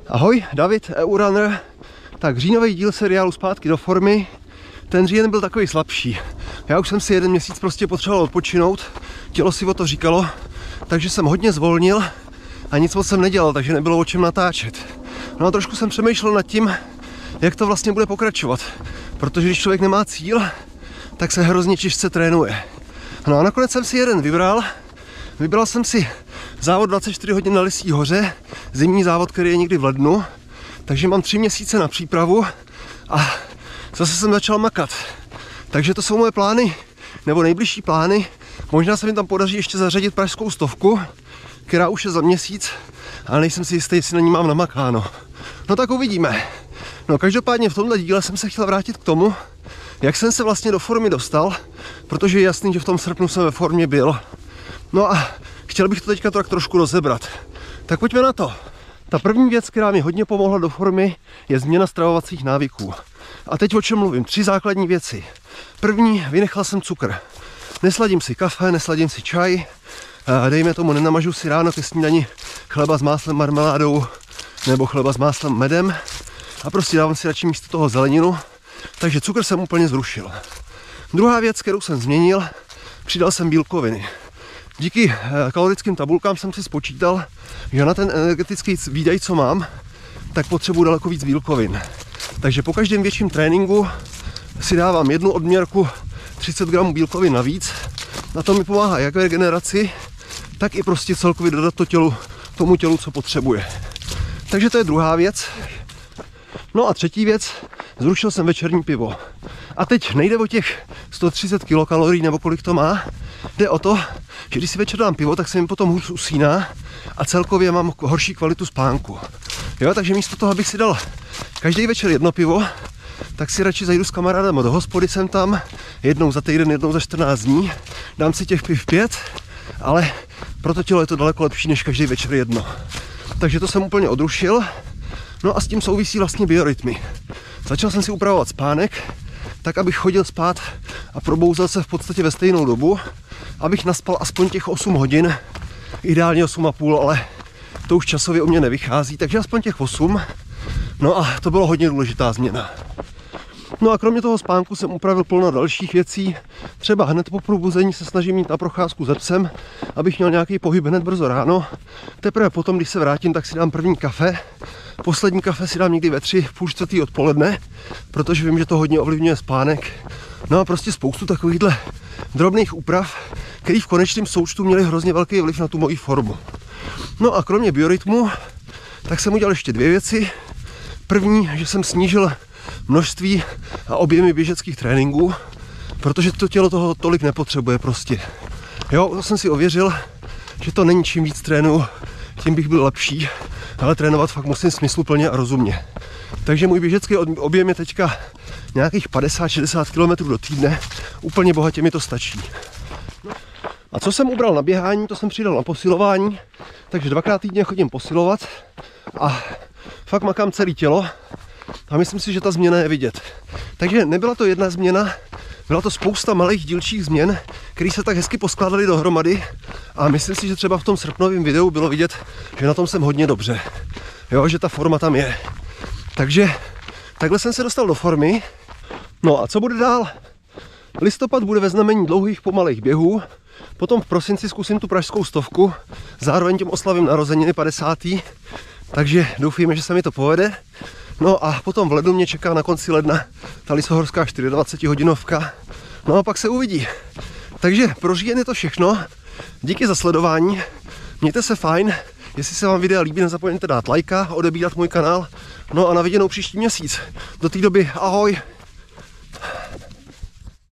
Ahoj, David, EU-runner. Tak říjnový díl seriálu Zpátky do formy. Ten říjen byl takový slabší. Já už jsem si 1 měsíc prostě potřeboval odpočinout. Tělo si o to říkalo, takže jsem hodně zvolnil a nic moc jsem nedělal, takže nebylo o čem natáčet. No a trošku jsem přemýšlel nad tím, jak to vlastně bude pokračovat. Protože když člověk nemá cíl, tak se hrozně těžce trénuje. No a nakonec jsem si jeden vybral. Vybral jsem si závod 24 hodin na Lysí hoře, zimní závod, který je někdy v lednu. Takže mám 3 měsíce na přípravu a zase jsem začal makat. Takže to jsou moje plány, nebo nejbližší plány. Možná se mi tam podaří ještě zařadit pražskou 100, která už je za měsíc, ale nejsem si jistý, jestli na ní mám namakáno. No tak uvidíme. No každopádně v tomhle díle jsem se chtěl vrátit k tomu, jak jsem se vlastně do formy dostal, protože je jasný, že v tom srpnu jsem ve formě byl. No a chtěl bych to teďka tak trošku rozebrat. Tak pojďme na to. Ta první věc, která mi hodně pomohla do formy, je změna stravovacích návyků. A teď o čem mluvím? 3 základní věci. První, vynechal jsem cukr. Nesladím si kafe, nesladím si čaj, dejme tomu, nenamažu si ráno ke snídani chleba s máslem, marmeládou nebo chleba s máslem, medem a prostě dávám si radši místo toho zeleninu. Takže cukr jsem úplně zrušil. Druhá věc, kterou jsem změnil, přidal jsem bílkoviny. Díky kalorickým tabulkám jsem si spočítal, že na ten energetický výdaj, co mám, tak potřebuji daleko víc bílkovin. Takže po každém větším tréninku si dávám jednu odměrku 30 gramů bílkovin navíc. Na to mi pomáhá jak v regeneraci, tak i prostě celkově dodat tomu tělu, co potřebuje. Takže to je druhá věc. No a třetí věc, zrušil jsem večerní pivo. A teď nejde o těch 130 kilokalorií nebo kolik to má. Jde o to, že když si večer dám pivo, tak se mi potom hůř usíná a celkově mám horší kvalitu spánku. Jo, takže místo toho, abych si dal každý večer jedno pivo, tak si radši zajdu s kamarádem do hospody, jsem tam jednou za týden, jednou za 14 dní, dám si těch piv 5, ale pro to tělo je to daleko lepší než každý večer jedno. Takže to jsem úplně odrušil. No a s tím souvisí vlastně biorytmy. Začal jsem si upravovat spánek, tak abych chodil spát a probouzel se v podstatě ve stejnou dobu, abych naspal aspoň těch 8 hodin, ideálně 8,5, ale to už časově u mě nevychází, takže aspoň těch 8. No a to bylo hodně důležitá změna. No a kromě toho spánku jsem upravil plno dalších věcí. Třeba hned po probuzení se snažím jít na procházku se psem, abych měl nějaký pohyb hned brzo ráno. Teprve potom, když se vrátím, tak si dám první kafe. Poslední kafe si dám někdy ve 3, půl 4 odpoledne, protože vím, že to hodně ovlivňuje spánek. No a prostě spoustu takovýchhle drobných úprav, který v konečném součtu měly hrozně velký vliv na tu moji formu. No a kromě biorytmu, tak jsem udělal ještě 2 věci. První, že jsem snížil množství a objemy běžeckých tréninků, protože to tělo toho tolik nepotřebuje prostě. Jo, to jsem si ověřil, že to není čím víc trénu, tím bych byl lepší, ale trénovat fakt musím smysluplně a rozumně. Takže můj běžecký objem je teďka nějakých 50-60 km do týdne, úplně bohatě mi to stačí. A co jsem ubral na běhání, to jsem přidal na posilování, takže 2krát týdně chodím posilovat a fakt makám celé tělo a myslím si, že ta změna je vidět. Takže nebyla to jedna změna, byla to spousta malých dílčích změn, které se tak hezky poskládaly dohromady a myslím si, že třeba v tom srpnovém videu bylo vidět, že na tom jsem hodně dobře. Jo, že ta forma tam je. Takže takhle jsem se dostal do formy. No a co bude dál? Listopad bude ve znamení dlouhých pomalých běhů, potom v prosinci zkusím tu pražskou 100, zároveň tím oslavím narozeniny 50. Takže doufíme, že se mi to povede. No a potom v lednu mě čeká na konci ledna ta lisohorská 24 hodinovka. No a pak se uvidí. Takže pro říjen je to všechno. Díky za sledování. Mějte se fajn. Jestli se vám videa líbí, nezapomeňte dát lajka, odebírat můj kanál. No a na viděnou příští měsíc. Do té doby ahoj.